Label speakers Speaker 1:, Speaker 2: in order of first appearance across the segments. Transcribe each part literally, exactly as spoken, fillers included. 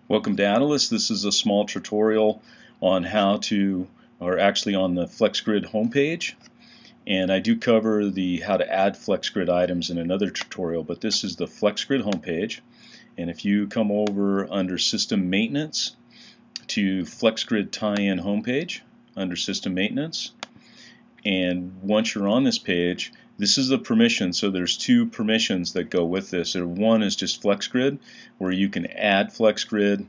Speaker 1: Welcome to adilas. This is a small tutorial on how to, or actually on the flexgrid homepage. And I do cover the how to add flexgrid items in another tutorial, but this is the flexgrid homepage. And if you come over under System Maintenance to Flexgrid Tie-in Homepage under System Maintenance, and once you're on this page, this is the permission. So there's two permissions that go with this. One is just FlexGrid, where you can add FlexGrid,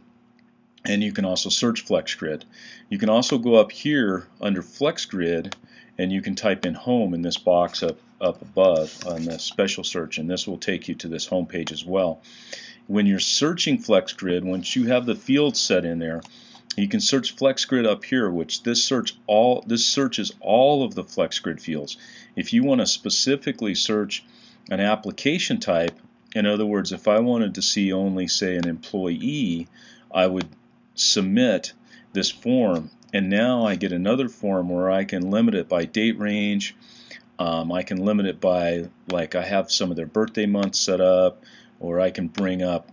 Speaker 1: and you can also search FlexGrid. You can also go up here under FlexGrid, and you can type in Home in this box up up above on the special search, and this will take you to this home page as well. When you're searching FlexGrid, once you have the fields set in there, you can search FlexGrid up here, which this search all this searches all of the FlexGrid fields. If you want to specifically search an application type, in other words, if I wanted to see only, say, an employee, I would submit this form, and now I get another form where I can limit it by date range. Um, I can limit it by, like, I have some of their birthday months set up, or I can bring up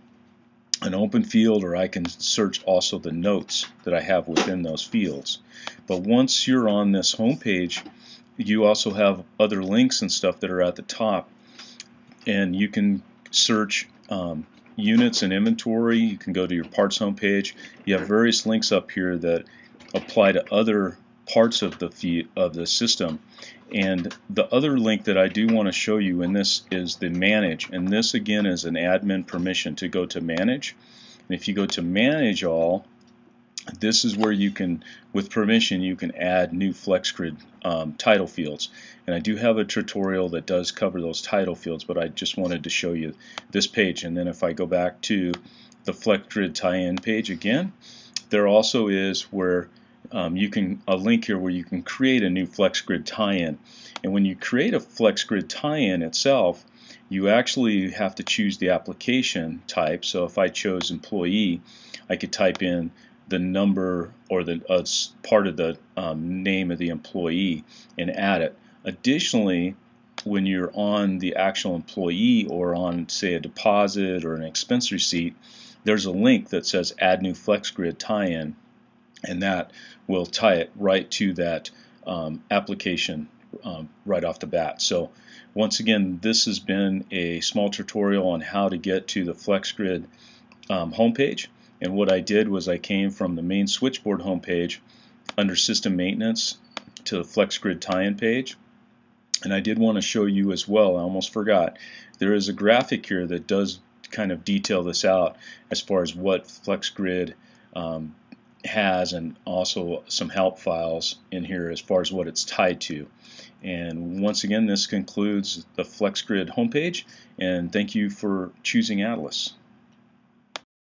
Speaker 1: an open field, or I can search also the notes that I have within those fields. But once you're on this home page, you also have other links and stuff that are at the top, and you can search um, units and inventory. You can go to your parts home page. You have various links up here that apply to other parts of the feed, of the system. And the other link that I do want to show you in this is the manage, and this again is an admin permission to go to manage. And if you go to manage all, this is where you can, with permission, you can add new FlexGrid um, title fields. And I do have a tutorial that does cover those title fields, but I just wanted to show you this page. And then if I go back to the FlexGrid tie-in page again, there also is where Um, you can a link here where you can create a new FlexGrid tie-in. And when you create a FlexGrid tie-in itself, you actually have to choose the application type. So if I chose employee, I could type in the number or the uh, part of the um, name of the employee and add it. Additionally, when you're on the actual employee or on, say, a deposit or an expense receipt, there's a link that says add new FlexGrid tie-in, and that will tie it right to that um, application um, right off the bat. So once again, this has been a small tutorial on how to get to the FlexGrid um, homepage. And what I did was I came from the main switchboard homepage under System Maintenance to the FlexGrid tie-in page. And I did want to show you as well, I almost forgot, there is a graphic here that does kind of detail this out as far as what FlexGrid um, has, and also some help files in here as far as what it's tied to. And once again, this concludes the FlexGrid homepage, and thank you for choosing adilas.